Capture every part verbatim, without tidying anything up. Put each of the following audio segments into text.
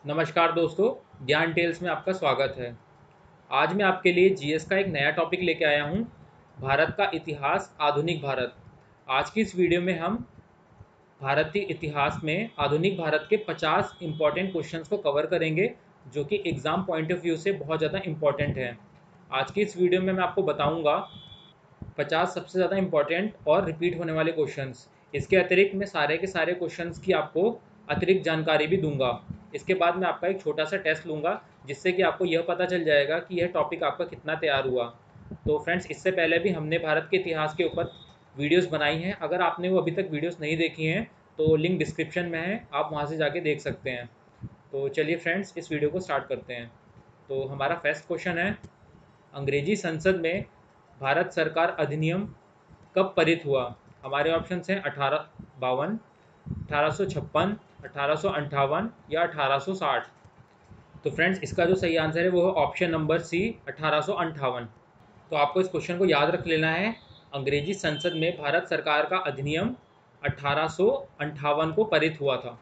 नमस्कार दोस्तों, ज्ञान टेल्स में आपका स्वागत है। आज मैं आपके लिए जीएस का एक नया टॉपिक लेके आया हूँ, भारत का इतिहास, आधुनिक भारत। आज की इस वीडियो में हम भारतीय इतिहास में आधुनिक भारत के पचास इंपॉर्टेंट क्वेश्चंस को कवर करेंगे, जो कि एग्ज़ाम पॉइंट ऑफ व्यू से बहुत ज़्यादा इंपॉर्टेंट है। आज की इस वीडियो में मैं आपको बताऊँगा पचास सबसे ज़्यादा इंपॉर्टेंट और रिपीट होने वाले क्वेश्चंस। इसके अतिरिक्त मैं सारे के सारे क्वेश्चंस की आपको अतिरिक्त जानकारी भी दूंगा। इसके बाद मैं आपका एक छोटा सा टेस्ट लूँगा, जिससे कि आपको यह पता चल जाएगा कि यह टॉपिक आपका कितना तैयार हुआ। तो फ्रेंड्स, इससे पहले भी हमने भारत के इतिहास के ऊपर वीडियोज़ बनाई हैं। अगर आपने वो अभी तक वीडियोज़ नहीं देखी हैं तो लिंक डिस्क्रिप्शन में है, आप वहाँ से जाके देख सकते हैं। तो चलिए फ्रेंड्स, इस वीडियो को स्टार्ट करते हैं। तो हमारा फर्स्ट क्वेश्चन है, अंग्रेजी संसद में भारत सरकार अधिनियम कब पारित हुआ? हमारे ऑप्शन हैं अठारह बावन, अठारह सौ छप्पन, अठारह सौ अंठावन या अठारह सौ साठ। तो फ्रेंड्स, इसका जो सही आंसर है वो है ऑप्शन नंबर सी, अठारह सौ अंठावन। तो आपको इस क्वेश्चन को याद रख लेना है। अंग्रेजी संसद में भारत सरकार का अधिनियम अठारह सौ अंठावन को पारित हुआ था।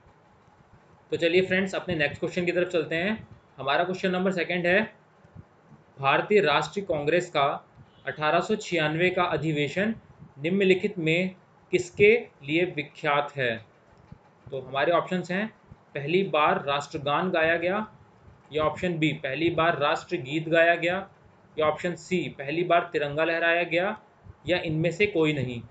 तो चलिए फ्रेंड्स, अपने नेक्स्ट क्वेश्चन की तरफ चलते हैं। हमारा क्वेश्चन नंबर सेकंड है, भारतीय राष्ट्रीय कांग्रेस का अठारह सौ छियानवे का अधिवेशन निम्नलिखित में किसके लिए विख्यात है? तो हमारे ऑप्शंस हैं, पहली बार राष्ट्रगान गाया गया, या ऑप्शन बी पहली बार राष्ट्रगीत गाया गया, या ऑप्शन सी पहली बार तिरंगा लहराया गया, या इनमें से कोई नहीं।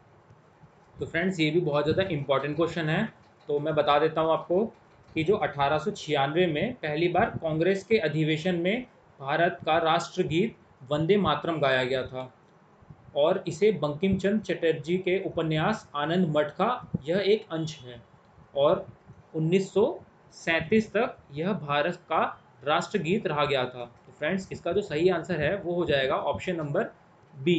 तो फ्रेंड्स, ये भी बहुत ज़्यादा इम्पॉर्टेंट क्वेश्चन है। तो मैं बता देता हूँ आपको कि जो अठारह सौ छियानवे में पहली बार कांग्रेस के अधिवेशन में भारत का राष्ट्रगीत वंदे मातरम गाया गया था, और इसे बंकिम चंद्र चटर्जी के उपन्यास आनंद मठ का यह एक अंश है, और उन्नीस सौ सैंतीस तक यह भारत का राष्ट्रगीत रहा गया था। तो फ्रेंड्स, इसका जो सही आंसर है वो हो जाएगा ऑप्शन नंबर बी।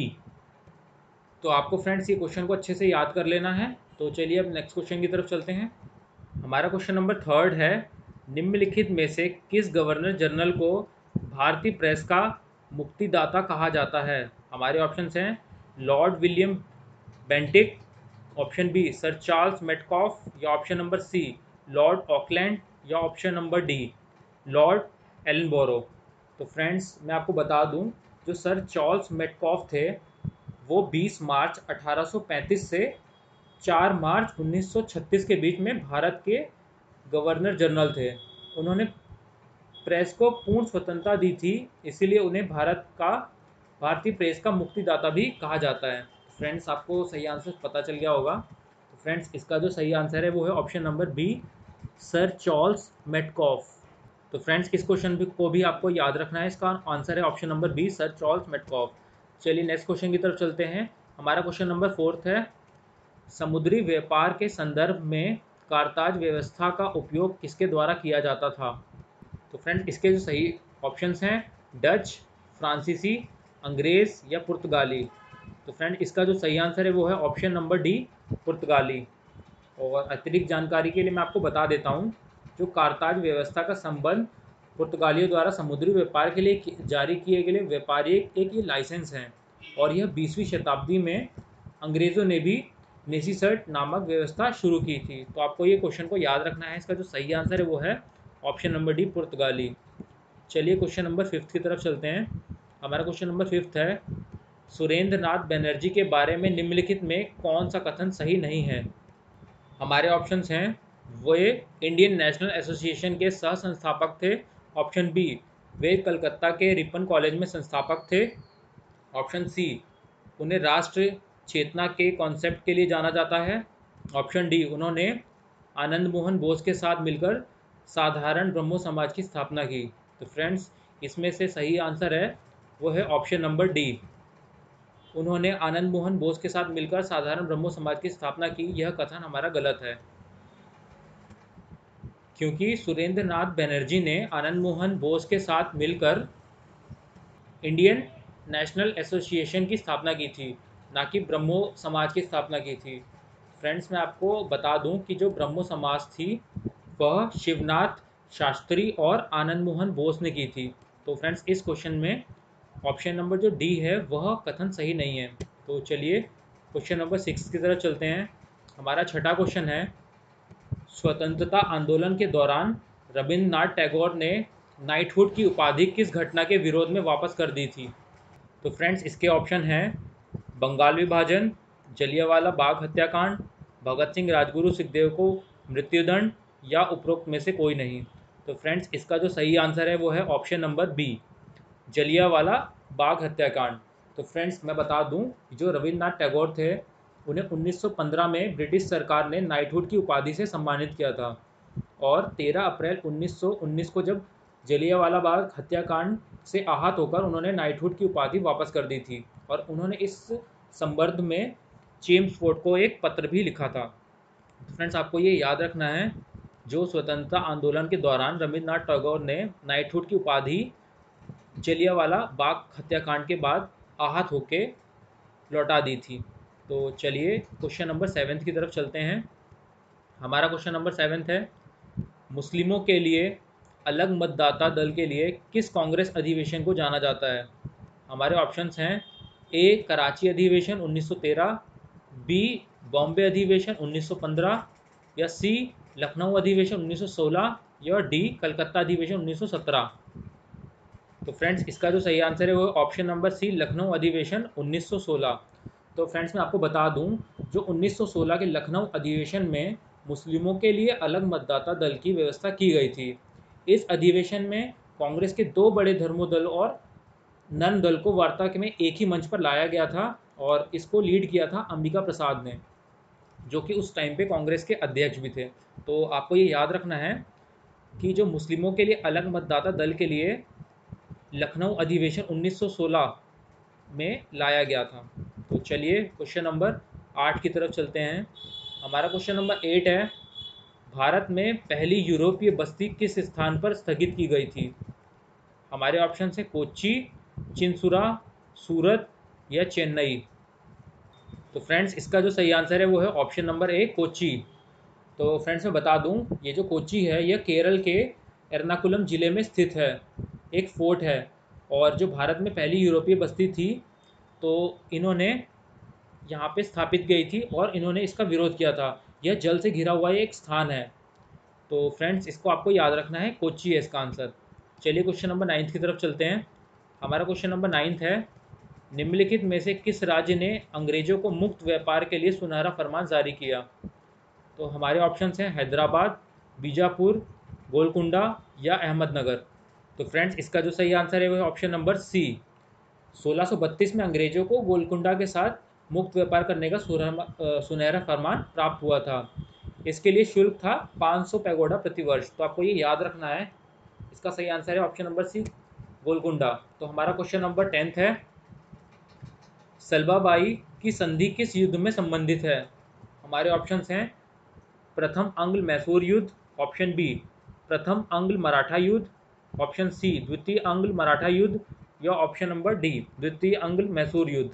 तो आपको फ्रेंड्स ये क्वेश्चन को अच्छे से याद कर लेना है। तो चलिए अब नेक्स्ट क्वेश्चन की तरफ चलते हैं। हमारा क्वेश्चन नंबर थर्ड है, निम्नलिखित में से किस गवर्नर जनरल को भारतीय प्रेस का मुक्तिदाता कहा जाता है? हमारे ऑप्शंस हैं, lord William Bentinck, option B sir Charles Metcalfe, या option number C lord Auckland, या option number D lord Ellenborough. तो फ्रेंड्स, मैं आपको बता दूं, जो सर चार्ल्स मेटकॉफ थे वो बीस मार्च अठारह सौ पैंतीस से चार मार्च उन्नीस सौ छत्तीस के बीच में भारत के गवर्नर जनरल थे। उन्होंने प्रेस को पूर्ण स्वतंत्रता दी थी, इसीलिए उन्हें भारत का भारतीय प्रेस का मुक्तिदाता भी कहा जाता है। फ्रेंड्स, आपको सही आंसर पता चल गया होगा। तो फ्रेंड्स, इसका जो सही आंसर है वो है option number B, sir Charles Metcalfe. तो फ्रेंड्स, इस क्वेश्चन भी को भी आपको याद रखना है। इसका आंसर है option number B, sir Charles Metcalfe. चलिए नेक्स्ट क्वेश्चन की तरफ चलते हैं। हमारा क्वेश्चन नंबर फोर्थ है, समुद्री व्यापार के संदर्भ में कारताज व्यवस्था का उपयोग किसके द्वारा किया जाता था? तो फ्रेंड्स, इसके जो सही ऑप्शंस हैं, डच, फ्रांसीसी, अंग्रेज़ या पुर्तगाली। तो फ्रेंड, इसका जो सही आंसर है वो है ऑप्शन नंबर डी, पुर्तगाली। और अतिरिक्त जानकारी के लिए मैं आपको बता देता हूँ, जो कारताज व्यवस्था का संबंध पुर्तगालियों द्वारा समुद्री व्यापार के लिए जारी किए गए व्यापारी एक ये लाइसेंस हैं, और यह बीसवीं शताब्दी में अंग्रेज़ों ने भी नेसिसर्ट नामक व्यवस्था शुरू की थी। तो आपको ये क्वेश्चन को याद रखना है। इसका जो सही आंसर है वो है ऑप्शन नंबर डी, पुर्तगाली। चलिए क्वेश्चन नंबर फिफ्थ की तरफ चलते हैं। हमारा क्वेश्चन नंबर फिफ्थ है, सुरेंद्र नाथ बनर्जी के बारे में निम्नलिखित में कौन सा कथन सही नहीं है? हमारे ऑप्शंस हैं, वे इंडियन नेशनल एसोसिएशन के सह संस्थापक थे, ऑप्शन बी वे कलकत्ता के रिपन कॉलेज में संस्थापक थे, ऑप्शन सी उन्हें राष्ट्र चेतना के कॉन्सेप्ट के लिए जाना जाता है, ऑप्शन डी उन्होंने आनंद मोहन बोस के साथ मिलकर साधारण ब्रह्मो समाज की स्थापना की। तो फ्रेंड्स, इसमें से सही आंसर है वो है ऑप्शन नंबर डी, उन्होंने आनंद मोहन बोस के साथ मिलकर साधारण ब्रह्मो समाज की स्थापना की। यह कथन हमारा गलत है, क्योंकि सुरेंद्र नाथ बनर्जी ने आनंद मोहन बोस के साथ मिलकर इंडियन नेशनल एसोसिएशन की स्थापना की थी, ना कि ब्रह्मो समाज की स्थापना की थी। फ्रेंड्स, मैं आपको बता दूं कि जो ब्रह्मो समाज थी वह शिवनाथ शास्त्री और आनंद मोहन बोस ने की थी। तो फ्रेंड्स, इस क्वेश्चन में ऑप्शन नंबर जो डी है वह कथन सही नहीं है। तो चलिए क्वेश्चन नंबर सिक्स की तरफ चलते हैं। हमारा छठा क्वेश्चन है, स्वतंत्रता आंदोलन के दौरान रविन्द्रनाथ टैगोर ने नाइटहुड की उपाधि किस घटना के विरोध में वापस कर दी थी? तो फ्रेंड्स इसके ऑप्शन हैं बंगाल विभाजन, जलियांवाला बाग हत्याकांड, भगत सिंह राजगुरु सुखदेव को मृत्युदंड या उपरोक्त में से कोई नहीं। तो फ्रेंड्स इसका जो सही आंसर है वो है option number B, Jallianwala Bagh हत्याकांड। तो फ्रेंड्स मैं बता दूं, जो रविन्द्रनाथ टैगोर थे उन्हें उन्नीस सौ पंद्रह में ब्रिटिश सरकार ने नाइटहुड की उपाधि से सम्मानित किया था और तेरह अप्रैल उन्नीस सौ उन्नीस को जब जलियांवाला बाग हत्याकांड से आहत होकर उन्होंने नाइटहुड की उपाधि वापस कर दी थी और उन्होंने इस संदर्भ में चेम्सफोर्ड को एक पत्र भी लिखा था। तो फ्रेंड्स आपको ये याद रखना है, जो स्वतंत्रता आंदोलन के दौरान रविन्द्रनाथ टैगोर ने नाइटहुड की उपाधि जलियांवाला बाग हत्याकांड के बाद आहत होके लौटा दी थी। तो चलिए क्वेश्चन नंबर सेवेंथ की तरफ चलते हैं। हमारा क्वेश्चन नंबर सेवेंथ है, मुस्लिमों के लिए अलग मतदाता दल के लिए किस कांग्रेस अधिवेशन को जाना जाता है? हमारे ऑप्शंस हैं ए कराची अधिवेशन उन्नीस सौ तेरह, बी बॉम्बे अधिवेशन उन्नीस सौ पंद्रह, या सी लखनऊ अधिवेशन उन्नीस सौ सोलह, या डी कलकत्ता अधिवेशन उन्नीस सौ सत्रह। तो फ्रेंड्स इसका जो सही आंसर है वो ऑप्शन नंबर सी, लखनऊ अधिवेशन उन्नीस सौ सोलह। तो फ्रेंड्स मैं आपको बता दूं, जो उन्नीस सौ सोलह के लखनऊ अधिवेशन में मुस्लिमों के लिए अलग मतदाता दल की व्यवस्था की गई थी। इस अधिवेशन में कांग्रेस के दो बड़े धर्मों दल और नन दल को वार्ता में एक ही मंच पर लाया गया था और इसको लीड किया था अंबिका प्रसाद ने, जो कि उस टाइम पे कांग्रेस के अध्यक्ष भी थे। तो आपको ये याद रखना है कि जो मुस्लिमों के लिए अलग मतदाता दल के लिए लखनऊ अधिवेशन उन्नीस सौ सोलह में लाया गया था। तो चलिए क्वेश्चन नंबर आठ की तरफ चलते हैं। हमारा क्वेश्चन नंबर एट है, भारत में पहली यूरोपीय बस्ती किस स्थान पर स्थगित की गई थी? हमारे ऑप्शन है कोच्चि, चिंसुरा, सूरत या चेन्नई। तो फ्रेंड्स इसका जो सही आंसर है वो है ऑप्शन नंबर ए, कोच्चि। तो फ्रेंड्स मैं बता दूं, ये जो कोच्चि है यह केरल के एर्नाकुलम ज़िले में स्थित है, एक फोर्ट है और जो भारत में पहली यूरोपीय बस्ती थी तो इन्होंने यहाँ पे स्थापित गई थी और इन्होंने इसका विरोध किया था। यह जल से घिरा हुआ एक स्थान है। तो फ्रेंड्स इसको आपको याद रखना है, कोच्चि है इसका आंसर। चलिए क्वेश्चन नंबर नाइन्थ की तरफ चलते हैं। हमारा क्वेश्चन नंबर नाइन्थ है, निम्नलिखित में से किस राज्य ने अंग्रेजों को मुक्त व्यापार के लिए सुनहरा फरमान जारी किया? तो हमारे ऑप्शंस हैं हैदराबाद, बीजापुर, गोलकुंडा या अहमदनगर। तो फ्रेंड्स इसका जो सही आंसर है वो है ऑप्शन नंबर सी, सोलह सौ बत्तीस में अंग्रेजों को गोलकुंडा के साथ मुक्त व्यापार करने का सुनहरा फरमान प्राप्त हुआ था। इसके लिए शुल्क था पाँच सौ पैगोडा प्रति वर्ष। तो आपको ये याद रखना है, इसका सही आंसर है ऑप्शन नंबर सी, गोलकुंडा। तो हमारा क्वेश्चन नंबर टेंथ है, सलभाबाई की संधि किस युद्ध में संबंधित है? हमारे ऑप्शंस हैं प्रथम अंग्ल मैसूर युद्ध, ऑप्शन बी प्रथम अंग्ल मराठा युद्ध, ऑप्शन सी द्वितीय अंग्ल मराठा युद्ध, या ऑप्शन नंबर डी द्वितीय अंग्ल मैसूर युद्ध।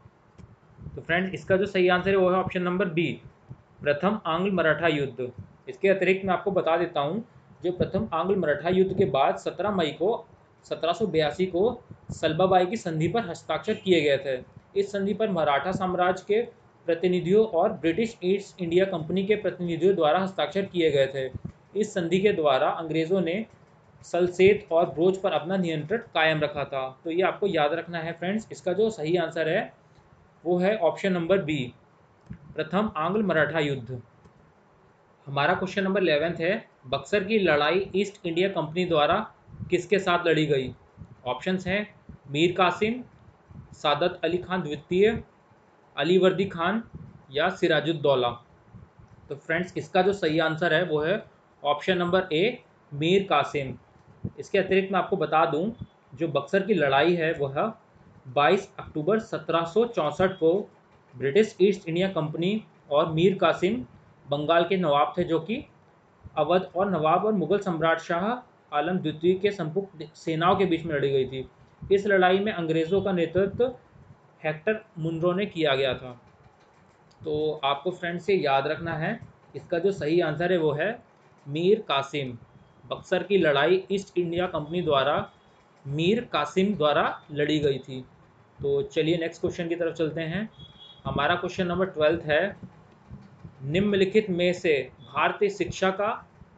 तो फ्रेंड्स इसका जो सही आंसर है वो है ऑप्शन नंबर बी, प्रथम आंग्ल मराठा युद्ध। इसके अतिरिक्त मैं आपको बता देता हूँ, जो प्रथम आंग्ल मराठा युद्ध के बाद सत्रह मई को सत्रह सौ बयासी को सलभाबाई की संधि पर हस्ताक्षर किए गए थे। इस संधि पर मराठा साम्राज्य के प्रतिनिधियों और ब्रिटिश ईस्ट इंडिया कंपनी के प्रतिनिधियों द्वारा हस्ताक्षर किए गए थे। इस संधि के द्वारा अंग्रेज़ों ने सलसेत और ब्रोच पर अपना नियंत्रण कायम रखा था। तो ये आपको याद रखना है फ्रेंड्स। इसका जो सही आंसर है वो है ऑप्शन नंबर बी, प्रथम आंग्ल मराठा युद्ध। हमारा क्वेश्चन नंबर इलेवेंथ है, बक्सर की लड़ाई ईस्ट इंडिया कंपनी द्वारा किसके साथ लड़ी गई? ऑप्शंस हैं मीर कासिम, सादत अली खान द्वितीय, अली वर्दी खान या सिराजुद्दौला। तो फ्रेंड्स इसका जो सही आंसर है वो है option number A, Mir Qasim. इसके अतिरिक्त मैं आपको बता दूं, जो बक्सर की लड़ाई है वह बाईस अक्टूबर सत्रह सौ चौंसठ को ब्रिटिश ईस्ट इंडिया कंपनी और मीर कासिम बंगाल के नवाब थे, जो कि अवध और नवाब और मुगल सम्राट शाह आलम द्वितीय के संयुक्त सेनाओं के बीच में लड़ी गई थी। इस लड़ाई में अंग्रेज़ों का नेतृत्व हेक्टर मुनरो ने किया गया था। तो आपको फ्रेंड्स से याद रखना है, इसका जो सही आंसर है वो है मीर कासिम। बक्सर की लड़ाई ईस्ट इंडिया कंपनी द्वारा मीर कासिम द्वारा लड़ी गई थी। तो चलिए नेक्स्ट क्वेश्चन की तरफ चलते हैं। हमारा क्वेश्चन नंबर ट्वेल्थ है, निम्नलिखित में से भारतीय शिक्षा का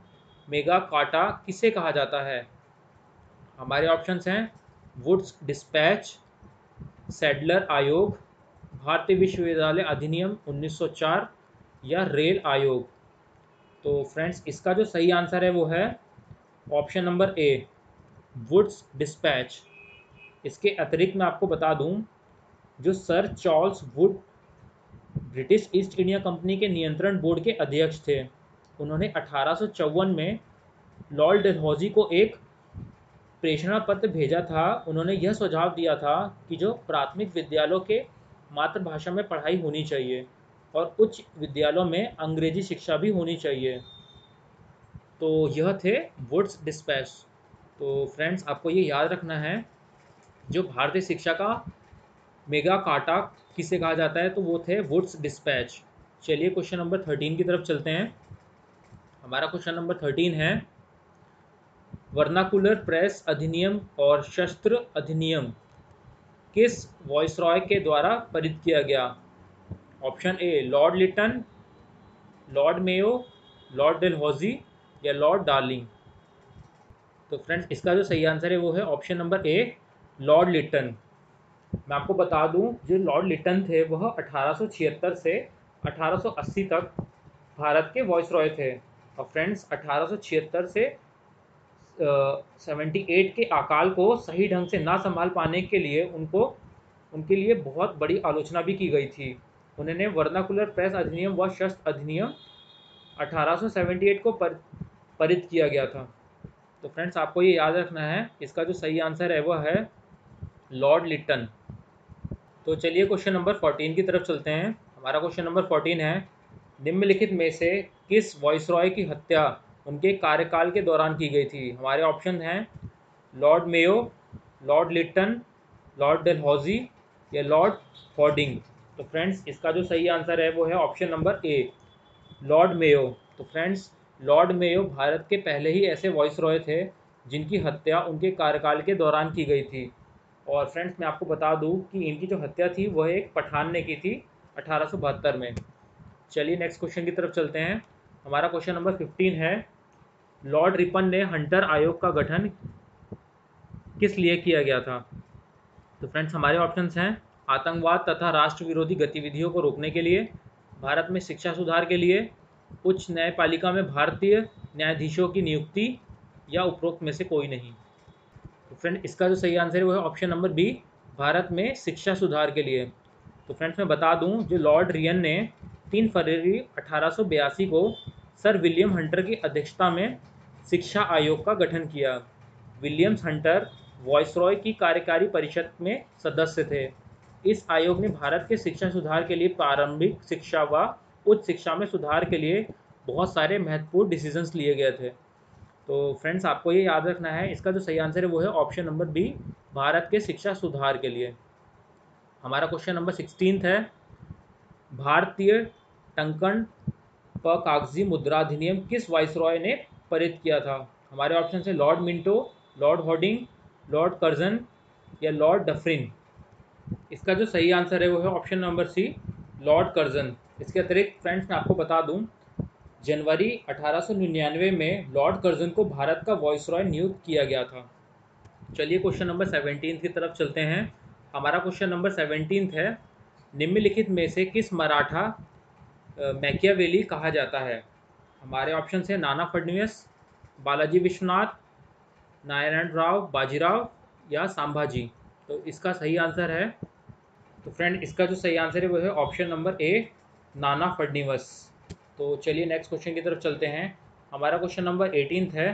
मेगा कार्टा किसे कहा जाता है? हमारे ऑप्शंस हैं वुड्स डिस्पैच, सैडलर आयोग, भारतीय विश्वविद्यालय अधिनियम उन्नीस सौ चार या रेल आयोग। तो फ्रेंड्स इसका जो सही आंसर है वो है option number A, Wood's despatch. इसके अतिरिक्त मैं आपको बता दूं, जो Sir Charles Wood British East India Company के नियंत्रण बोर्ड के अध्यक्ष थे, उन्होंने अठारह सौ चौवन में लॉर्ड डलहौजी को एक प्रेषणा पत्र भेजा था। उन्होंने यह सुझाव दिया था कि जो प्राथमिक विद्यालयों के मातृभाषा में पढ़ाई होनी चाहिए और उच्च विद्यालयों में अंग्रेजी शिक्षा भी होनी चाहिए। तो यह थे वुड्स डिस्पैच। तो फ्रेंड्स आपको ये याद रखना है, जो भारतीय शिक्षा का मेगा कार्टा किसे कहा जाता है, तो वो थे वुड्स डिस्पैच। चलिए क्वेश्चन नंबर थर्टीन की तरफ चलते हैं। हमारा क्वेश्चन नंबर थर्टीन है, वर्नाकुलर प्रेस अधिनियम और शस्त्र अधिनियम किस वॉइसरॉय के द्वारा पारित किया गया? Option A Lord Lytton, Lord Mayo, Lord Dalhousie या लॉर्ड डार्लिंग। तो फ्रेंड्स इसका जो सही आंसर है वो है option number A, Lord Lytton. मैं आपको बता दूं, जो लॉर्ड लिटन थे वह अठारह सौ छिहत्तर से अठारह सौ अस्सी तक भारत के वॉइसरॉय थे। और फ्रेंड्स अठारह सौ छिहत्तर से सेवेंटी एट के अकाल को सही ढंग से ना संभाल पाने के लिए उनको उनके लिए बहुत बड़ी आलोचना भी की गई थी। उन्होंने वर्नाकुलर प्रेस अधिनियम व शस्त्र अधिनियम अठारह सौ सेवेंटी एट को पर, पारित किया गया था। तो फ्रेंड्स आपको ये याद रखना है, इसका जो सही आंसर है वह है लॉर्ड लिटन। तो चलिए क्वेश्चन नंबर फोर्टीन की तरफ चलते हैं। हमारा क्वेश्चन नंबर फोर्टीन है, निम्नलिखित में से किस वॉइसरॉय की हत्या उनके कार्यकाल के दौरान की गई थी? हमारे ऑप्शन हैं Lord Mayo, Lord Lytton, Lord Dalhousie या लॉर्ड हॉर्डिंग। तो फ्रेंड्स इसका जो सही आंसर है वो है option number A, Lord Mayo. तो फ्रेंड्स लॉर्ड मेयो भारत के पहले ही ऐसे वॉइसरॉय थे जिनकी हत्या उनके कार्यकाल के दौरान की गई थी। और फ्रेंड्स मैं आपको बता दूं कि इनकी जो हत्या थी वह एक पठान ने की थी अठारह सौ बहत्तर में। चलिए नेक्स्ट क्वेश्चन की तरफ चलते हैं। हमारा क्वेश्चन नंबर फिफ्टीन है, लॉर्ड रिपन ने हंटर आयोग का गठन किस लिए किया गया था? तो फ्रेंड्स हमारे ऑप्शंस हैं आतंकवाद तथा राष्ट्र विरोधी गतिविधियों को रोकने के लिए, भारत में शिक्षा सुधार के लिए, उच्च न्यायपालिका में भारतीय न्यायाधीशों की नियुक्ति या उपरोक्त में से कोई नहीं। तो फ्रेंड इसका जो सही आंसर है वो है ऑप्शन नंबर बी, भारत में शिक्षा सुधार के लिए। तो फ्रेंड्स मैं बता दूं, जो लॉर्ड रियन ने तीन फरवरी अठारह सौ बयासी को सर विलियम हंटर की अध्यक्षता में शिक्षा आयोग का गठन किया। विलियम्स हंटर वॉइसरॉय की कार्यकारी परिषद में सदस्य थे। इस आयोग ने भारत के शिक्षा सुधार के लिए प्रारंभिक शिक्षा व उच्च शिक्षा में सुधार के लिए बहुत सारे महत्वपूर्ण डिसीजंस लिए गए थे। तो फ्रेंड्स आपको ये याद रखना है, इसका जो सही आंसर है वो है ऑप्शन नंबर बी, भारत के शिक्षा सुधार के लिए। हमारा क्वेश्चन नंबर सिक्सटीन है, भारतीय टंकण प कागजी मुद्रा अधिनियम किस वाइसरॉय ने पारित किया था? हमारे ऑप्शन है Lord Minto, Lord Hardinge, Lord Curzon या लॉर्ड डफरिन। इसका जो सही आंसर है वो है option number C, Lord Curzon. इसके अतिरिक्त फ्रेंड्स मैं आपको बता दूं, जनवरी अठारह सौ निन्यानवे में लॉर्ड कर्जन को भारत का वॉइसरॉय नियुक्त किया गया था। चलिए क्वेश्चन नंबर सेवनटीन की तरफ चलते हैं। हमारा क्वेश्चन नंबर सेवनटीन है, निम्नलिखित में से किस मराठा मैकियावेली कहा जाता है? हमारे ऑप्शन है नाना फडणवीस, बालाजी विश्वनाथ, नारायण राव बाजीराव या संभाजी। तो इसका सही आंसर है, तो फ्रेंड इसका जो सही आंसर है वो है ऑप्शन नंबर ए, नाना फडणवीस। तो चलिए नेक्स्ट क्वेश्चन की तरफ चलते हैं। हमारा क्वेश्चन नंबर एटीन है,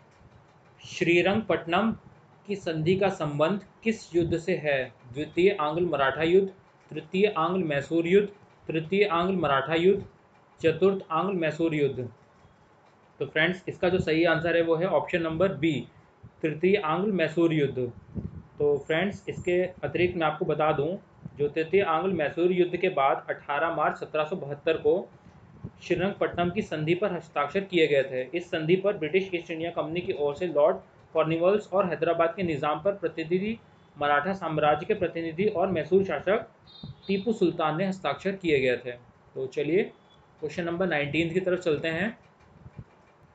श्रीरंगपट्टनम की संधि का संबंध किस युद्ध से है? द्वितीय आंग्ल मराठा युद्ध, तृतीय आंग्ल मैसूर युद्ध, तृतीय आंग्ल मराठा युद्ध, चतुर्थ आंग्ल मैसूर युद्ध। तो फ्रेंड्स इसका जो सही आंसर है वो है ऑप्शन नंबर बी, तृतीय आंग्ल मैसूर युद्ध। तो फ्रेंड्स इसके अतिरिक्त मैं आपको बता दूं, जो तृतीय आंग्ल मैसूर युद्ध के बाद अठारह मार्च सत्रह सौ बहत्तर को श्रीरंगपट्टनम की संधि पर हस्ताक्षर किए गए थे। इस संधि पर ब्रिटिश ईस्ट इंडिया कंपनी की ओर से लॉर्ड कॉर्नवालिस और हैदराबाद के निज़ाम पर प्रतिनिधि, मराठा साम्राज्य के प्रतिनिधि और मैसूर शासक टीपू सुल्तान ने हस्ताक्षर किए गए थे। तो चलिए क्वेश्चन नंबर नाइनटीन की तरफ चलते हैं।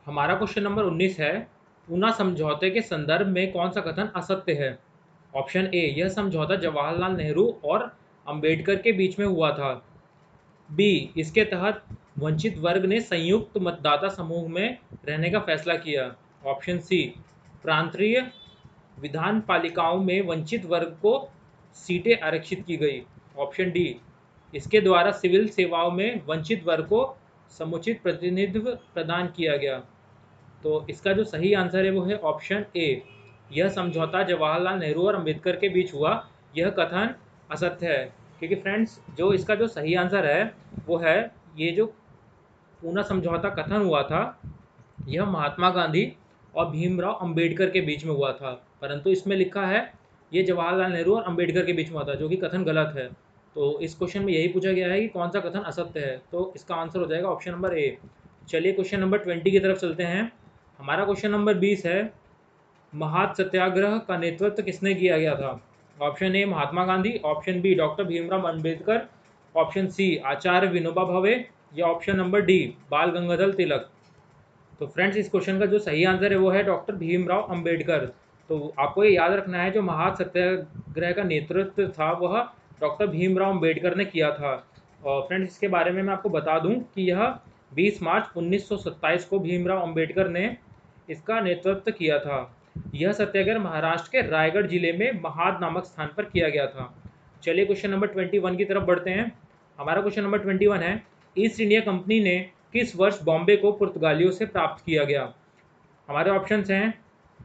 हमारा क्वेश्चन नंबर उन्नीस है, पूना समझौते के संदर्भ में कौन सा कथन असत्य है? ऑप्शन ए, यह समझौता जवाहरलाल नेहरू और अंबेडकर के बीच में हुआ था। बी, इसके तहत वंचित वर्ग ने संयुक्त मतदाता समूह में रहने का फैसला किया। ऑप्शन सी, प्रांतीय विधान पालिकाओं में वंचित वर्ग को सीटें आरक्षित की गई। ऑप्शन डी, इसके द्वारा सिविल सेवाओं में वंचित वर्ग को समुचित प्रतिनिधित्व प्रदान किया गया। तो इसका जो सही आंसर है वो है ऑप्शन ए, यह समझौता जवाहरलाल नेहरू और अंबेडकर के बीच हुआ, यह कथन असत्य है। क्योंकि फ्रेंड्स, जो इसका जो सही आंसर है वो है, ये जो पूना समझौता कथन हुआ था यह महात्मा गांधी और भीमराव अंबेडकर के बीच में हुआ था, परंतु इसमें लिखा है ये जवाहरलाल नेहरू और अंबेडकर के बीच में हुआ था, जो कि कथन गलत है। तो इस क्वेश्चन में यही पूछा गया है कि कौन सा कथन असत्य है, तो इसका आंसर हो जाएगा ऑप्शन नंबर ए। चलिए क्वेश्चन नंबर ट्वेंटी की तरफ चलते हैं। हमारा क्वेश्चन नंबर बीस है, महात सत्याग्रह का नेतृत्व किसने किया गया था? Option A, Mahatma Gandhi. Option B, doctor Bhimrao Ambedkar. Option C, Acharya Vinoba Bhave. या ऑप्शन नंबर डी, बाल गंगाधर तिलक। तो फ्रेंड्स, इस क्वेश्चन का जो सही आंसर है वो है डॉक्टर भीमराव अंबेडकर। तो आपको ये याद रखना है, जो महात सत्याग्रह का नेतृत्व था वह डॉक्टर भीमराव अंबेडकर ने किया था। और फ्रेंड्स, इसके बारे में मैं आपको बता दूं कि यह बीस मार्च उन्नीस सौ सत्ताईस को भीमराव अंबेडकर ने इसका नेतृत्व किया था। यह सत्याग्रह महाराष्ट्र के रायगढ़ जिले में महाद नामक स्थान पर किया गया था। चलिए क्वेश्चन नंबर ट्वेंटी वन की तरफ बढ़ते हैं। हमारा क्वेश्चन नंबर ट्वेंटी वन है, ईस्ट इंडिया कंपनी ने किस वर्ष बॉम्बे को पुर्तगालियों से प्राप्त किया गया? हमारे ऑप्शंस हैं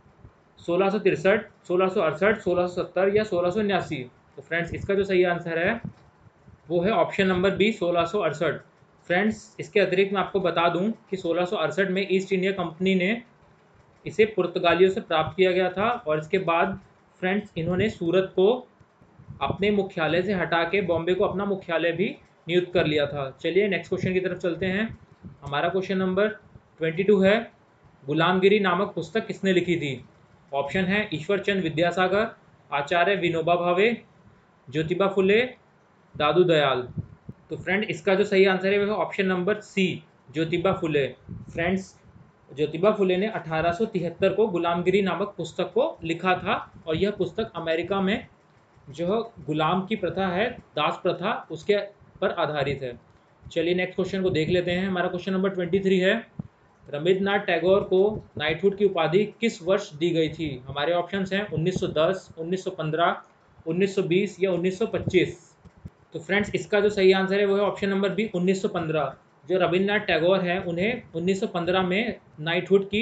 सोलह सौ तिरसठ, सोलह सौ अड़सठ, सोलह सौ सत्तर या सोलह सौ उन्यासी। तो फ्रेंड्स, इसका जो सही आंसर है वो है ऑप्शन नंबर बी, सोलह सौ अड़सठ। फ्रेंड्स, इसके अतिरिक्त मैं आपको बता दूं कि सोलह सौ अड़सठ में ईस्ट इंडिया कंपनी ने इसे पुर्तगालियों से प्राप्त किया गया था, और इसके बाद फ्रेंड्स इन्होंने सूरत को अपने मुख्यालय से हटा के बॉम्बे को अपना मुख्यालय भी नियुक्त कर लिया था। चलिए नेक्स्ट क्वेश्चन की तरफ चलते हैं। हमारा क्वेश्चन नंबर बाईस है, गुलामगिरी नामक पुस्तक किसने लिखी थी? ऑप्शन है ईश्वर चंद्र विद्यासागर, आचार्य विनोबा भावे, ज्योतिबा फुले, दादू दयाल। तो फ्रेंड, इसका जो सही आंसर है वह option number C, Jyotiba Phule. Friends, Jyotiba Phule ने अठारह सौ तिहत्तर को गुलामगिरी नामक पुस्तक को लिखा था, और यह पुस्तक अमेरिका में जो गुलाम की प्रथा है, दास प्रथा, उसके पर आधारित है। चलिए नेक्स्ट क्वेश्चन को देख लेते हैं। हमारा क्वेश्चन नंबर तेईस है, रविन्द्रनाथ टैगोर को नाइटहुड की उपाधि किस वर्ष दी गई थी? हमारे ऑप्शंस हैं उन्नीस सौ दस, उन्नीस सौ पंद्रह, उन्नीस सौ बीस या उन्नीस सौ पच्चीस। तो फ्रेंड्स, इसका जो सही आंसर है वो है ऑप्शन नंबर बी, उन्नीस सौ पंद्रह। जो रविन्द्रनाथ टैगोर हैं उन्हें उन्नीस सौ पंद्रह में नाइटहुड की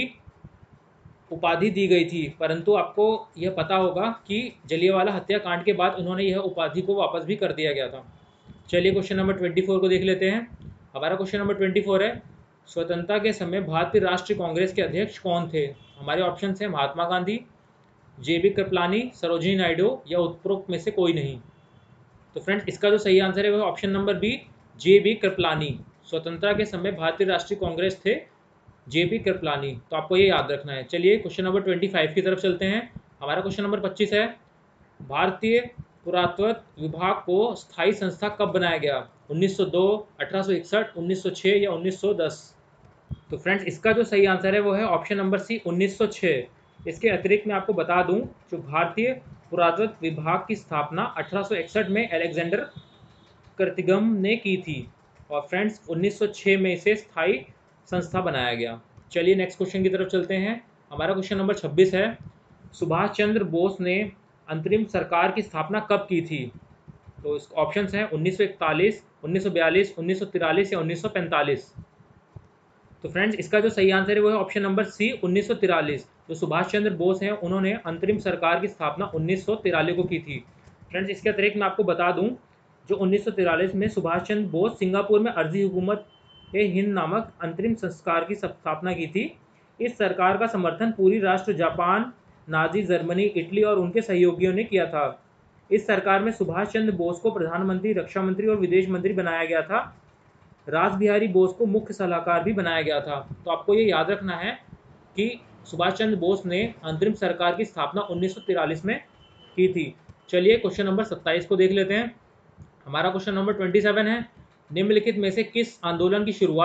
उपाधि दी गई थी, परंतु आपको यह पता होगा कि जलियांवाला हत्याकांड के बाद उन्होंने यह उपाधि को वापस भी कर दिया गया था। चलिए क्वेश्चन नंबर चौबीस को देख लेते हैं। हमारा क्वेश्चन नंबर चौबीस है, स्वतंत्रता के समय भारतीय राष्ट्रीय कांग्रेस के अध्यक्ष कौन थे? हमारे ऑप्शन हैं महात्मा गांधी, जे बी कृपलानी, सरोजिनी नायडू या उपरोक्त में से कोई नहीं। तो फ्रेंड्स, इसका जो सही आंसर है वह option number B, J B Kripalani. स्वतंत्रता के समय भारतीय राष्ट्रीय कांग्रेस थे जे बी कृपलानी। तो आपको ये याद रखना है। चलिए क्वेश्चन नंबर पच्चीस की तरफ चलते हैं। हमारा क्वेश्चन नंबर पच्चीस है, भारतीय पुरातत्व विभाग को स्थायी संस्था कब बनाया गया? उन्नीस सौ दो, अठारह सौ इकसठ, उन्नीस सौ छह या उन्नीस सौ दस। तो फ्रेंड्स, इसका जो सही आंसर है वो है ऑप्शन नंबर सी, उन्नीस सौ छह। इसके अतिरिक्त मैं आपको बता दूं, जो भारतीय पुरातत्व विभाग की स्थापना अठारह सौ इकसठ में अलेक्जेंडर कर्तिगम ने की थी, और फ्रेंड्स उन्नीस सौ छह में इसे स्थायी संस्था बनाया गया। चलिए नेक्स्ट क्वेश्चन की तरफ चलते हैं। हमारा क्वेश्चन नंबर छब्बीस है, सुभाष चंद्र बोस ने अंतरिम सरकार की स्थापना कब की थी? तो इस ऑप्शंस हैं उन्नीस सौ इकतालीस, उन्नीस सौ बयालीस, उन्नीस सौ तिरालीस या उन्नीस सौ पैंतालीस। तो फ्रेंड्स, इसका जो सही आंसर है वो है ऑप्शन नंबर सी, उन्नीस सौ तिरालीस। जो सुभाष चंद्र बोस हैं उन्होंने अंतरिम सरकार की स्थापना उन्नीस सौ तिरालीस को की थी। फ्रेंड्स, इसके अतिरिक्त मैं आपको बता दूं, जो उन्नीस सौ तिरालीस में सुभाष चंद्र बोस सिंगापुर में अर्जी हुकूमत हिंद नामक अंतरिम संस्कार की स्थापना की थी। इस सरकार का समर्थन पूरी राष्ट्र जापान, नाजी जर्मनी, इटली और उनके सहयोगियों ने किया था। इस सरकार में सुभाष चंद्र बोस को प्रधानमंत्री, रक्षा मंत्री और विदेश मंत्री बनाया गया था। रास बिहारी बोस को मुख्य सलाहकार भी बनाया गया था। तो आपको ये याद रखना है कि सुभाष चंद्र बोस ने अंतरिम सरकार की स्थापना उन्नीस सौ तिरालीस में की थी। चलिए क्वेश्चन नंबर सत्ताईस को देख लेते हैं। हमारा क्वेश्चन नंबर सत्ताईस है, निम्नलिखित में से किस आंदोलन की शुरुआत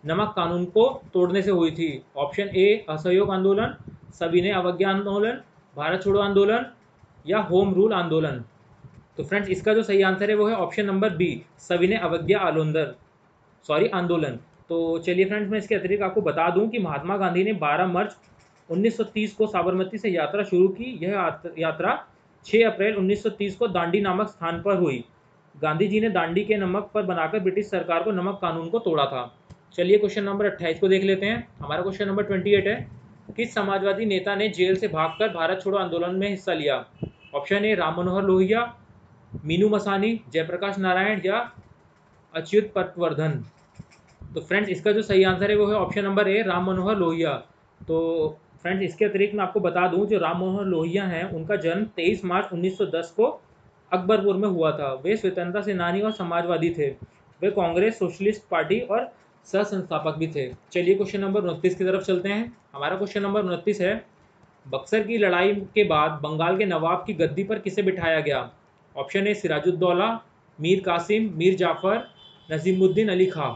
नमक कानून को तोड़ने से हुई थी? ऑप्शन ए असहयोग आंदोलन, सविनय अवज्ञा आंदोलन, भारत छोड़ो आंदोलन या होम रूल आंदोलन। तो फ्रेंड्स इसका जो सही आंसर है वो है ऑप्शन नंबर बी, सविनय अवज्ञा आंदोलन, सॉरी आंदोलन। तो चलिए फ्रेंड्स, मैं इसके अतिरिक्त आपको बता दूं कि महात्मा गांधी ने बारह मार्च उन्नीस सौ तीस को साबरमती से यात्रा शुरू की। यह यात्रा छह अप्रैल उन्नीस सौ तीस को दांडी नामक स्थान पर हुई। गांधी जी ने दांडी के नमक पर बनाकर ब्रिटिश सरकार को नमक कानून को तोड़ा था। चलिए क्वेश्चन नंबर अट्ठाईस को देख लेते हैं। हमारा क्वेश्चन नंबर अट्ठाईस है, किस समाजवादी नेता ने जेल से भागकर भारत छोड़ो आंदोलन में हिस्सा लिया? ऑप्शन ए राम मनोहर लोहिया, मीनू मसानी, जयप्रकाश नारायण या अच्युत पटवर्धन। तो फ्रेंड्स इसका जो सही आंसर है वो है option number A, Ram Manohar Lohia. तो फ्रेंड्स इसके अतिरिक्त मैं आपको बता दूं, जो राम मनोहर लोहिया हैं उनका जन्म तेईस मार्च उन्नीस सौ दस को अकबरपुर में हुआ था। वे स्वतंत्रता सेनानी और समाजवादी थे। वे कांग्रेस सोशलिस्ट पार्टी और सह संस्थापक भी थे। चलिए क्वेश्चन नंबर उनतीस की तरफ चलते हैं। हमारा क्वेश्चन नंबर उनतीस है, बक्सर की लड़ाई के बाद बंगाल के नवाब की गद्दी पर किसे बिठाया गया? Option A Sirajuddaula, Mir Qasim, Mir Jafar, Najimuddin Ali Khan.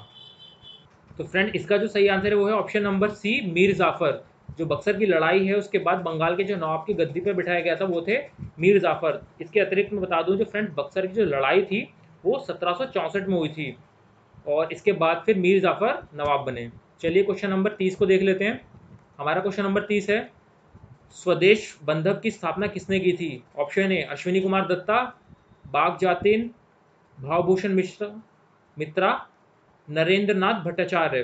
तो फ्रेंड इसका जो सही आंसर है वो है option number C, Mir Jafar. जो बक्सर की लड़ाई है उसके बाद बंगाल के जो नवाब की गद्दी पर बिठाया गया था वो थे मीर जाफर। इसके अतिरिक्त मैं बता दूं, जो फ्रेंड बक्सर की जो लड़ाई थी वो सत्रह सौ चौंसठ में हुई थी और इसके बाद फिर मीर जाफर नवाब बने। चलिए क्वेश्चन नंबर तीस को देख लेते हैं। हमारा क्वेश्चन नंबर तीस है, स्वदेश बंधक की स्थापना किसने की थी? Option A Ashwini Kumar Dutta, Bagh Jatin, Bhavbhushan Mishra Mitra, Narendra Nath Bhattacharya.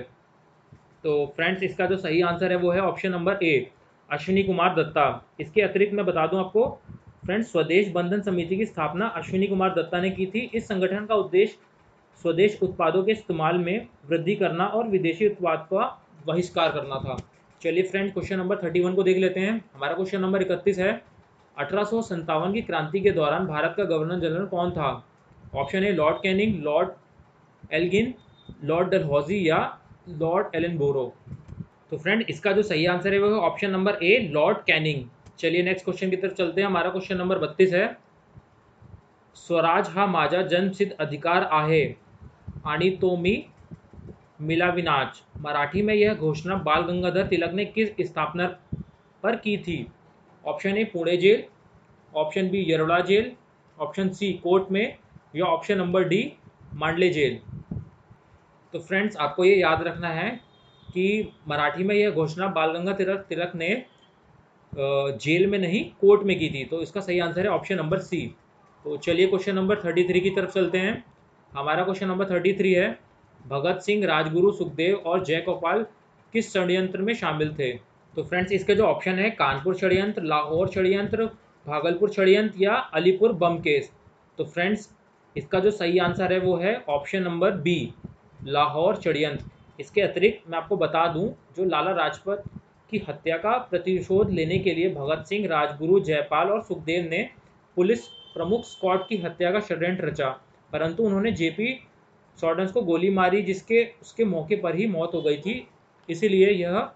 तो फ्रेंड्स इसका जो सही आंसर है वो है option number A, Ashwini Kumar Dutta. इसके अतिरिक्त मैं बता दूं आपको फ्रेंड्स, स्वदेश बंधन समिति की स्थापना अश्विनी कुमार दत्ता ने की थी। इस संगठन का उद्देश्य स्वदेश उत्पादों के इस्तेमाल में वृद्धि करना और विदेशी उत्पाद का बहिष्कार करना था। चलिए फ्रेंड्स क्वेश्चन नंबर इकतीस को देख लेते हैं। हमारा क्वेश्चन नंबर इकतीस है, अठारह सौ संतावन की क्रांति के दौरान भारत का गवर्नर जनरल कौन था? Option A Lord Canning, Lord Elgin, Lord Dalhousie या लॉर्ड एलन बोरो। तो फ्रेंड इसका जो सही आंसर है वो है option number A, Lord Canning. चलिए नेक्स्ट क्वेश्चन की तरफ चलते हैं। हमारा क्वेश्चन नंबर बत्तीस है, स्वराज हा माझा जन्मसिद्ध अधिकार आहे आणि तो मी मिलाविनाच, मराठी में यह घोषणा बाल गंगाधर तिलक ने किस स्थापना पर की थी? Option A Pune jail, option B Yerawada jail, option C court में या option number D Mandalay jail. तो फ्रेंड्स आपको ये याद रखना है कि मराठी में यह घोषणा बाल गंगाधर तिलक तिलक ने जेल में नहीं कोर्ट में की थी। तो इसका सही आंसर है ऑप्शन नंबर सी। तो चलिए क्वेश्चन नंबर तैंतीस की तरफ चलते हैं। हमारा क्वेश्चन नंबर तैंतीस है, भगत सिंह, राजगुरु, सुखदेव और जयगोपाल किस षड्यंत्र में शामिल थे? तो फ्रेंड्स इसके जो ऑप्शन है, कानपुर षड्यंत्र, लाहौर षड्यंत्र, भागलपुर षड्यंत्र या अलीपुर बम केस। तो फ्रेंड्स इसका जो सही आंसर है वो है ऑप्शन नंबर बी, लाहौर षड्यंत्र। इसके अतिरिक्त मैं आपको बता दूं, जो लाला लाजपत की हत्या का प्रतिशोध लेने के लिए भगत सिंह, राजगुरु, जयपाल और सुखदेव ने पुलिस प्रमुख स्कॉट की हत्या का षड्यंत्र रचा, परंतु उन्होंने जेपी सॉर्डन्स को गोली मारी जिसके उसके मौके पर ही मौत हो गई थी, इसीलिए यह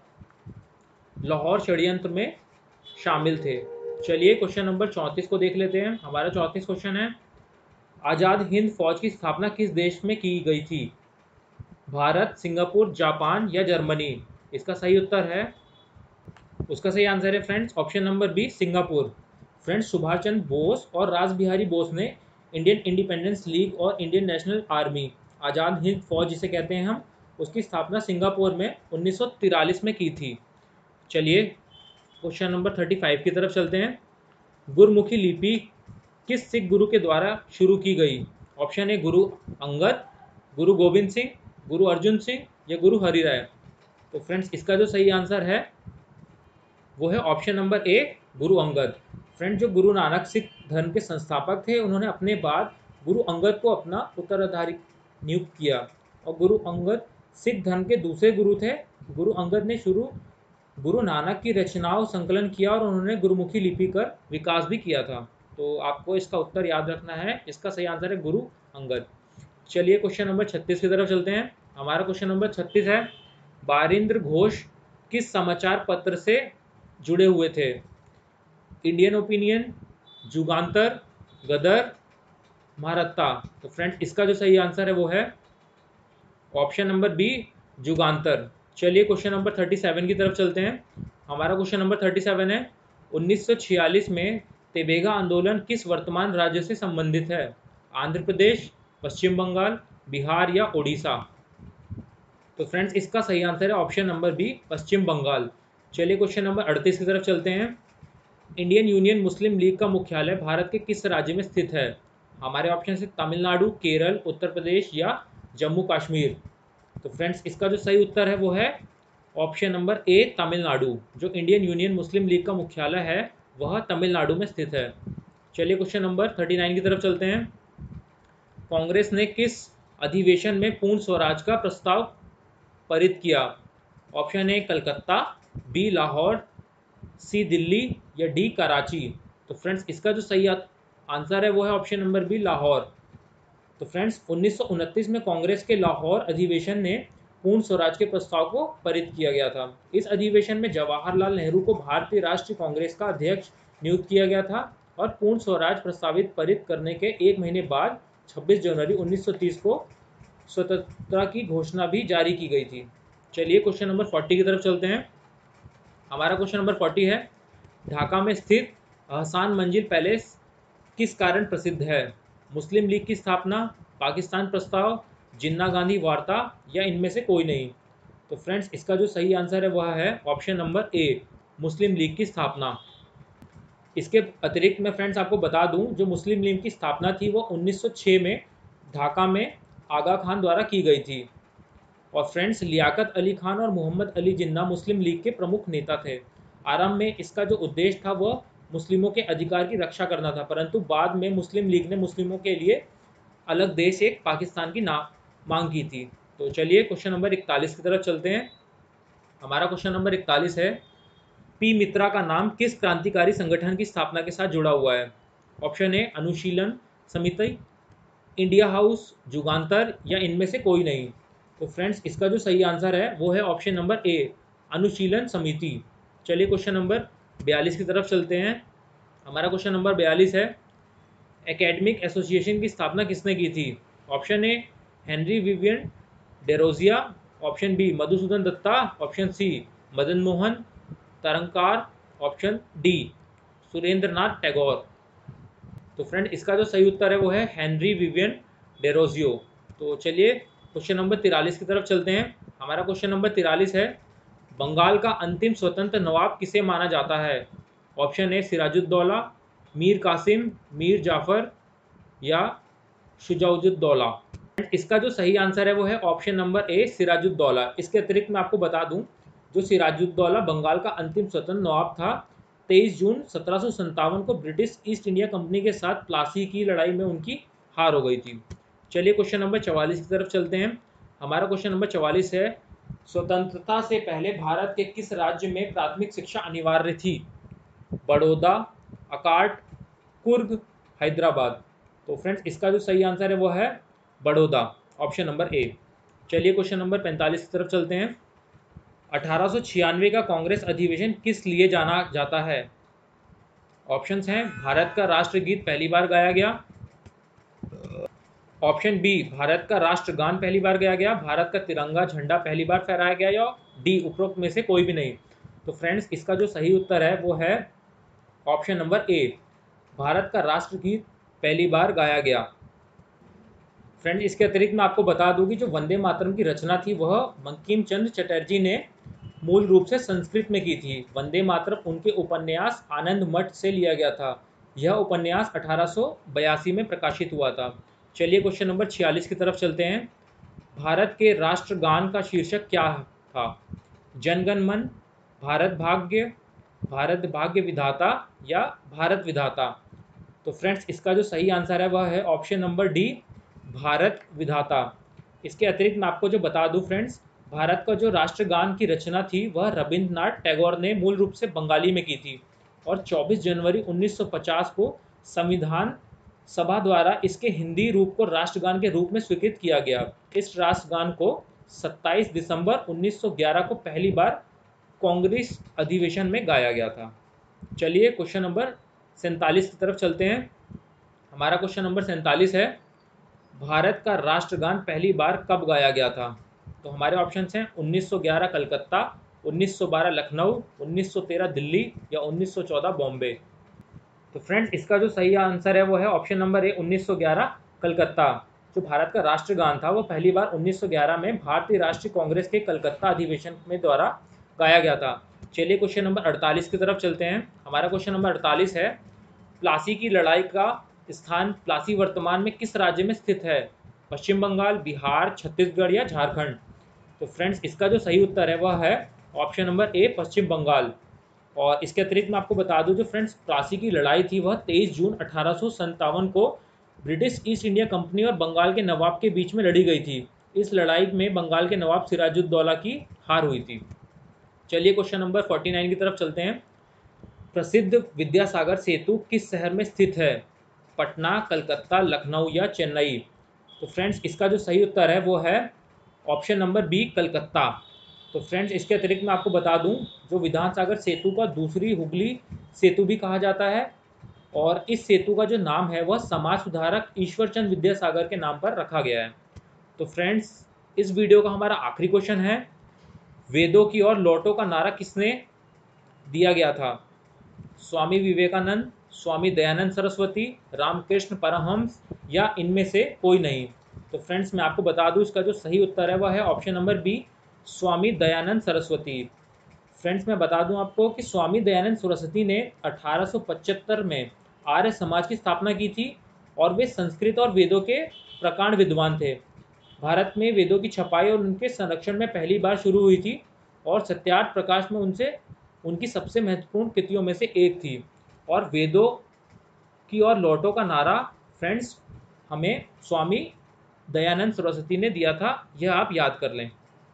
लाहौर षड्यंत्र में शामिल थे। चलिए क्वेश्चन नंबर चौंतीस को देख लेते हैं। हमारा चौंतीस क्वेश्चन है, आज़ाद हिंद फौज की स्थापना किस देश में की गई थी? भारत, सिंगापुर, जापान या जर्मनी? इसका सही उत्तर है, उसका सही आंसर है friends option number B, Singapore. Friends Subhash Chandra Bose और रास बिहारी बोस ने इंडियन इंडिपेंडेंस लीग और Indian National Army, Azad Hind Fauj जिसे कहते हैं हम, उसकी स्थापना सिंगापुर में उन्नीस सौ तिरालीस में की थी। चलिए क्वेश्चन नंबर पैंतीस की तरफ चलते हैं। गुरमुखी लिपि किस सिख गुरु के द्वारा शुरू की गई? ऑप्शन ए गुरु अंगद, गुरु गोविंद सिंह, गुरु अर्जुन सिंह या गुरु हरि राय। तो फ्रेंड्स इसका जो सही आंसर है वो है ऑप्शन नंबर ए, गुरु अंगद। फ्रेंड्स जो गुरु नानक सिख धर्म के संस्थापक थे, उन्होंने अपने बाद गुरु अंगद को अपना उत्तराधिकारी नियुक्त किया और गुरु अंगद सिख धर्म के दूसरे गुरु थे। गुरु अंगद ने शुरू गुरु नानक की रचनाओं संकलन किया और उन्होंने गुरुमुखी लिपि कर विकास भी किया था। तो आपको इसका उत्तर याद रखना है, इसका सही आंसर है गुरु अंगद। चलिए क्वेश्चन नंबर छत्तीस की तरफ चलते हैं। हमारा क्वेश्चन नंबर छत्तीस है, बारिंद्र घोष किस समाचार पत्र से जुड़े हुए थे? Indian Opinion, Jugantar, Ghadar, Mahratta. तो फ्रेंड्स इसका जो सही आंसर है वो है ऑप्शन नंबर बी, जुगांतर। चलिए क्वेश्चन नंबर थर्टी सेवन की तरफ चलते हैं। हमारा क्वेश्चन नंबर थर्टी सेवन है, उन्नीस सौ छियालीस में तेभेगा आंदोलन किस वर्तमान राज्य से संबंधित है? आंध्र प्रदेश, पश्चिम बंगाल, बिहार या उड़ीसा? तो फ्रेंड्स इसका सही आंसर है option number B, Paschim Bangal. चलिए क्वेश्चन नंबर अड़तीस की तरफ चलते हैं। इंडियन यूनियन मुस्लिम लीग का मुख्यालय भारत के किस राज्य में स्थित है? हमारे ऑप्शन है तमिलनाडु, केरल, उत्तर प्रदेश या जम्मू कश्मीर। तो फ्रेंड्स इसका जो सही उत्तर है वो है ऑप्शन नंबर ए, तमिलनाडु। जो इंडियन यूनियन मुस्लिम लीग का मुख्यालय है वह तमिलनाडु में स्थित है। चलिए क्वेश्चन नंबर थर्टी नाइन की तरफ चलते हैं। कांग्रेस ने किस अधिवेशन में पूर्ण स्वराज का प्रस्ताव पारित किया? Option A Calcutta, B Lahore, C Delhi या डी कराची? तो फ्रेंड्स इसका जो सही आंसर है वो है ऑप्शन नंबर बी, लाहौर। तो फ्रेंड्स उन्नीस सौ उनतीस में कांग्रेस के लाहौर अधिवेशन ने पूर्ण स्वराज के प्रस्ताव को पारित किया गया था। इस अधिवेशन में जवाहरलाल नेहरू को भारतीय राष्ट्रीय कांग्रेस का अध्यक्ष नियुक्त किया गया था और पूर्ण स्वराज प्रस्तावित पारित करने के एक महीने बाद छब्बीस जनवरी उन्नीस सौ तीस को स्वतंत्रता की घोषणा भी जारी की गई थी। चलिए क्वेश्चन नंबर फोर्टी की तरफ चलते हैं। हमारा क्वेश्चन नंबर फोर्टी है, ढाका में स्थित अहसान मंजिल पैलेस किस कारण प्रसिद्ध है? मुस्लिम लीग की स्थापना, पाकिस्तान प्रस्ताव, जिन्ना गांधी वार्ता या इनमें से कोई नहीं? तो फ्रेंड्स इसका जो सही आंसर है वह है option number A, Muslim League की स्थापना। इसके अतिरिक्त मैं फ्रेंड्स आपको बता दूं, जो मुस्लिम लीग की स्थापना थी वो उन्नीस सौ छह में ढाका में आगा खान द्वारा की गई थी। और फ्रेंड्स लियाकत अली खान और मोहम्मद अली जिन्ना मुस्लिम लीग के प्रमुख नेता थे। आरंभ में इसका जो उद्देश्य था वह मुस्लिमों के अधिकार की रक्षा करना था, परंतु बाद में मुस्लिम लीग ने मुस्लिमों के लिए अलग देश एक पाकिस्तान की ना मांग की थी। तो चलिए क्वेश्चन नंबर इकतालीस की तरफ चलते हैं। हमारा क्वेश्चन नंबर इकतालीस है, पी मित्रा का नाम किस क्रांतिकारी संगठन की स्थापना के साथ जुड़ा हुआ है? ऑप्शन ए अनुशीलन समिति, इंडिया हाउस, जुगांतर या इनमें से कोई नहीं? तो फ्रेंड्स इसका जो सही आंसर है वो है ऑप्शन नंबर ए, अनुशीलन समिति। चलिए क्वेश्चन नंबर बयालीस की तरफ चलते हैं। हमारा क्वेश्चन नंबर बयालीस है, एकेडमिक एसोसिएशन की स्थापना किसने की थी? Option A Henry Vivian Derozio, option B Madhusudan Dutta, option C Madan Mohan Tarangkar, option D Surendranath Tagore. तो फ्रेंड इसका जो सही उत्तर है वो है हेनरी विवियन डेरोजियो। तो चलिए क्वेश्चन नंबर तिरालीस की तरफ चलते हैं। हमारा क्वेश्चन नंबर तिरालीस है, बंगाल का अंतिम स्वतंत्र नवाब किसे माना जाता है? ऑप्शन ए सिराजुद्दौला, मीर कासिम, मीर जाफर या शुजाउद्दौला? इसका जो सही आंसर है वो है ऑप्शन नंबर ए, सिराजुद्दौला। इसके अतिरिक्त मैं आपको बता दूं, जो सिराजुद्दौला बंगाल का अंतिम स्वतंत्र नवाब था, तेईस जून सत्रह सौ संतावन को ब्रिटिश ईस्ट इंडिया कंपनी के साथ प्लासी की लड़ाई में उनकी हार हो गई थी। चलिए क्वेश्चन नंबर चवालीस की तरफ चलते हैं। हमारा क्वेश्चन नंबर चवालीस है, स्वतंत्रता से पहले भारत के किस राज्य में प्राथमिक शिक्षा अनिवार्य थी? बड़ौदा, अकाट, कुर्ग, हैदराबाद? तो फ्रेंड्स इसका जो सही आंसर है वो है बड़ौदा, ऑप्शन नंबर ए। चलिए क्वेश्चन नंबर पैंतालीस की तरफ चलते हैं। अठारह सौ छियानवे का कांग्रेस अधिवेशन किस लिए जाना जाता है? ऑप्शंस हैं, भारत का राष्ट्रगीत पहली बार गाया गया, ऑप्शन बी भारत का राष्ट्रगान पहली बार गाया गया, भारत का तिरंगा झंडा पहली बार फहराया गया, या डी उपरोक्त में से कोई भी नहीं? तो फ्रेंड्स इसका जो सही उत्तर है वो है ऑप्शन नंबर ए, भारत का राष्ट्रगीत पहली बार गाया गया। फ्रेंड्स इसके अतिरिक्त मैं आपको बता दूं कि जो वंदे मातरम की रचना थी वह बंकिम चंद्र चटर्जी ने मूल रूप से संस्कृत में की थी। वंदे मातरम उनके उपन्यास आनंद मठ से लिया गया था। यह उपन्यास अठारह सौ बयासी में प्रकाशित हुआ था। चलिए क्वेश्चन नंबर छियालीस की तरफ चलते हैं। भारत के राष्ट्रगान का शीर्षक क्या था? जनगण मन, भारत भाग्य, भारत भाग्य विधाता या भारत विधाता? तो फ्रेंड्स इसका जो सही आंसर है वह है ऑप्शन नंबर डी, भारत विधाता। इसके अतिरिक्त मैं आपको जो बता दूं फ्रेंड्स, भारत का जो राष्ट्रगान की रचना थी वह रविंद्रनाथ टैगोर ने मूल रूप से बंगाली में की थी और चौबीस जनवरी उन्नीस सौ पचास को संविधान सभा द्वारा इसके हिंदी रूप को राष्ट्रगान के रूप में स्वीकृत किया गया। इस राष्ट्रगान को सत्ताईस दिसंबर उन्नीस सौ ग्यारह को पहली बार कांग्रेस अधिवेशन में गाया गया था। चलिए क्वेश्चन नंबर सैंतालीस की तरफ चलते हैं। हमारा क्वेश्चन नंबर सैंतालीस है, भारत का राष्ट्रगान पहली बार कब गाया गया था? तो हमारे ऑप्शंस हैं उन्नीस सौ ग्यारह कलकत्ता, उन्नीस सौ बारह लखनऊ, उन्नीस सौ तेरह दिल्ली या उन्नीस सौ चौदह बॉम्बे। तो फ्रेंड्स इसका जो सही आंसर है वो है ऑप्शन नंबर ए उन्नीस सौ ग्यारह कलकत्ता। जो भारत का राष्ट्रगान था वो पहली बार उन्नीस सौ ग्यारह में भारतीय राष्ट्रीय कांग्रेस के कलकत्ता अधिवेशन में द्वारा गाया गया था। चलिए क्वेश्चन नंबर अड़तालीस की तरफ चलते हैं। हमारा क्वेश्चन नंबर अड़तालीस है, प्लासी की लड़ाई का स्थान प्लासी वर्तमान में किस राज्य में स्थित है? पश्चिम बंगाल, बिहार, छत्तीसगढ़ या झारखंड? तो फ्रेंड्स इसका जो सही उत्तर है वह है option number A Paschim Bangal. और इसके अतिरिक्त मैं आपको बता दूं, जो फ्रेंड्स प्लासी की लड़ाई थी वह तेईस जून अठारह सौ संतावन को ब्रिटिश ईस्ट इंडिया कंपनी और बंगाल के नवाब के बीच में लड़ी गई थी। इस लड़ाई में बंगाल के नवाब सिराजुद्दौला की हार हुई थी। चलिए क्वेश्चन नंबर उनचास की तरफ चलते हैं। प्रसिद्ध विद्यासागर सेतु किस शहर में स्थित है? पटना, कलकत्ता, लखनऊ या चेन्नई? तो फ्रेंड्स इसका जो सही उत्तर है वो है ऑप्शन नंबर बी कलकत्ता। तो फ्रेंड्स इसके अतिरिक्त मैं आपको बता दूं, जो विधानसागर सेतु का दूसरी हुगली सेतु भी कहा जाता है और इस सेतु का जो नाम है वह समाज सुधारक ईश्वरचंद विद्यासागर के नाम पर रखा गया है। तो फ्रेंड्स इस वीडियो का हमारा आखिरी क्वेश्चन है, वेदों की ओर लौटो का नारा किसने दिया गया था? स्वामी विवेकानंद, स्वामी दयानंद सरस्वती, रामकृष्ण परमहंस या इनमें से कोई नहीं? तो फ्रेंड्स मैं आपको बता दूं, इसका जो सही उत्तर है वह है option number B Swami Dayanand Saraswati. Friends मैं बता दूं आपको कि स्वामी दयानंद सरस्वती ने अठारह सौ पचहत्तर में आर्य समाज की स्थापना की थी और वे संस्कृत और वेदों के प्रकांड विद्वान थे। भारत में वेदों की छपाई और उनके संरक्षण में पहली बार शुरू हुई थी और सत्यार्थ प्रकाश में उनसे उनकी सबसे महत्वपूर्ण कृतियों में से एक थी। और वेदों की ओर लौटो का नारा फ्रेंड्स हमें स्वामी दयानंद सरस्वती ने दिया था, यह आप याद कर लें।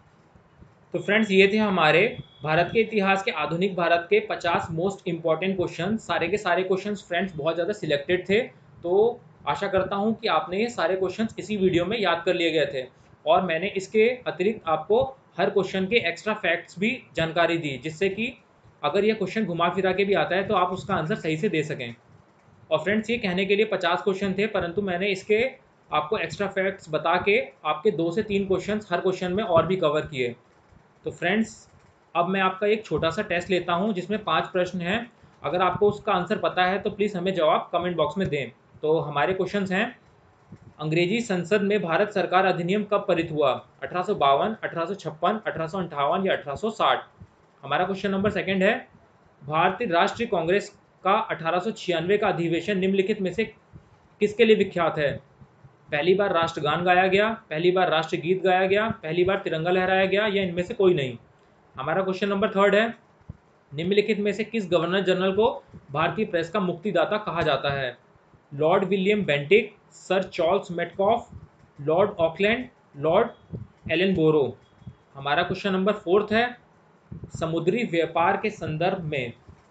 तो फ्रेंड्स ये थे हमारे भारत के इतिहास के आधुनिक भारत के पचास मोस्ट इंपॉर्टेंट क्वेश्चन। सारे के सारे क्वेश्चंस फ्रेंड्स बहुत ज़्यादा सिलेक्टेड थे, तो आशा करता हूँ कि आपने ये सारे क्वेश्चंस इसी वीडियो में याद कर लिए गए थे। और मैंने इसके अतिरिक्त आपको हर क्वेश्चन के एक्स्ट्रा फैक्ट्स भी जानकारी दी, जिससे कि अगर यह क्वेश्चन घुमा फिरा के भी आता है तो आप उसका आंसर सही से दे सकें। और फ्रेंड्स ये कहने के लिए पचास क्वेश्चन थे, परंतु मैंने इसके आपको एक्स्ट्रा फैक्ट्स बता के आपके दो से तीन क्वेश्चन हर क्वेश्चन में और भी कवर किए। तो फ्रेंड्स अब मैं आपका एक छोटा सा टेस्ट लेता हूं जिसमें पांच प्रश्न हैं। अगर आपको उसका आंसर पता है तो प्लीज़ हमें जवाब कमेंट बॉक्स में दें। तो हमारे क्वेश्चंस हैं, अंग्रेजी संसद में भारत सरकार अधिनियम कब पारित हुआ? अठारह सौ बावन, अठारह सौ छप्पन, अठारह सौ अंठावन या अठारह सौ साठ? हमारा क्वेश्चन नंबर सेकंड है, भारतीय राष्ट्रीय कांग्रेस का अठारह सौ छियानवे का अधिवेशन निम्नलिखित में से किसके लिए विख्यात है? पहली बार राष्ट्रगान गाया गया, पहली बार राष्ट्रगीत गाया गया, पहली बार तिरंगा लहराया गया या इनमें से कोई नहीं? हमारा क्वेश्चन नंबर थर्ड है, निम्नलिखित में से किस गवर्नर जनरल को भारतीय प्रेस का मुक्तिदाता कहा जाता है? Lord William Bentinck, Sir Charles Metcalfe, Lord Auckland, Lord Ellenborough? हमारा क्वेश्चन नंबर फोर्थ है, समुद्री व्यापार के संदर्भ में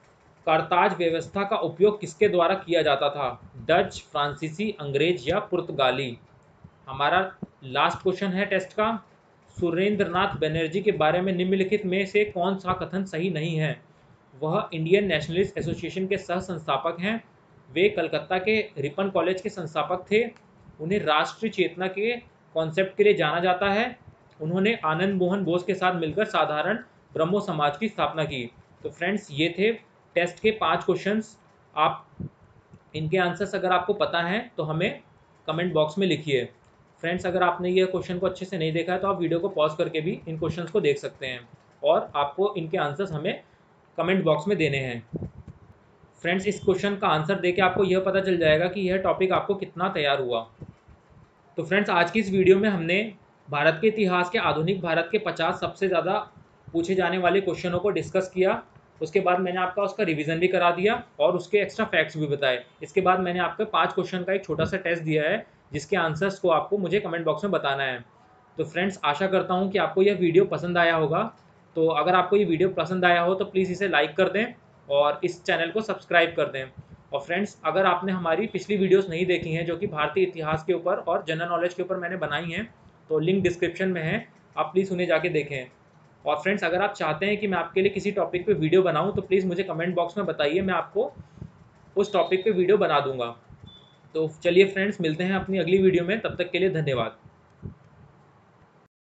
कारताज व्यवस्था का उपयोग किसके द्वारा किया जाता था? डच, फ्रांसीसी, अंग्रेज या पुर्तगाली? हमारा लास्ट क्वेश्चन है टेस्ट का, सुरेंद्रनाथ बनर्जी के बारे में निम्नलिखित में से कौन सा कथन सही नहीं है? वह इंडियन नेशनलिस्ट एसोसिएशन के सह संस्थापक हैं, वे कलकत्ता के रिपन कॉलेज के संस्थापक थे, उन्हें राष्ट्रीय चेतना के कॉन्सेप्ट के लिए जाना जाता है, उन्होंने आनंद मोहन बोस के साथ मिलकर साधारण ब्रह्मो समाज की स्थापना की। तो फ्रेंड्स ये थे टेस्ट के पांच क्वेश्चंस। आप इनके आंसर्स अगर आपको पता हैं तो हमें कमेंट बॉक्स में लिखिए। फ्रेंड्स अगर आपने ये क्वेश्चन को अच्छे से नहीं देखा है तो आप वीडियो को पॉज करके भी इन क्वेश्चंस को देख सकते हैं और आपको इनके आंसर्स हमें कमेंट बॉक्स में देने हैं। फ्रेंड्स इस क्वेश्चन का आंसर देके आपको यह पता चल जाएगा कि यह टॉपिक आपको कितना तैयार हुआ। तो फ्रेंड्स आज की इस वीडियो में हमने भारत के इतिहास के आधुनिक भारत के पचास सबसे ज़्यादा पूछे जाने वाले क्वेश्चनों को डिस्कस किया। उसके बाद मैंने आपका उसका रिवीजन भी करा दिया और उसके एक्स्ट्रा फैक्ट्स भी बताए। इसके बाद मैंने आपको पांच क्वेश्चन का एक छोटा सा टेस्ट दिया है जिसके आंसर्स को आपको मुझे कमेंट बॉक्स में बताना है। तो फ्रेंड्स आशा करता हूँ कि आपको यह वीडियो पसंद आया होगा। तो अगर आपको ये वीडियो पसंद आया हो तो प्लीज़ इसे लाइक कर दें और इस चैनल को सब्सक्राइब कर दें। और फ्रेंड्स अगर आपने हमारी पिछली वीडियोस नहीं देखी हैं जो कि भारतीय इतिहास के ऊपर और जनरल नॉलेज के ऊपर मैंने बनाई हैं तो लिंक डिस्क्रिप्शन में है, आप प्लीज़ उन्हें जाके देखें। और फ्रेंड्स अगर आप चाहते हैं कि मैं आपके लिए किसी टॉपिक पे वीडियो बनाऊं तो प्लीज़ मुझे कमेंट बॉक्स में बताइए, मैं आपको उस टॉपिक पे वीडियो बना दूंगा। तो चलिए फ्रेंड्स मिलते हैं अपनी अगली वीडियो में, तब तक के लिए धन्यवाद।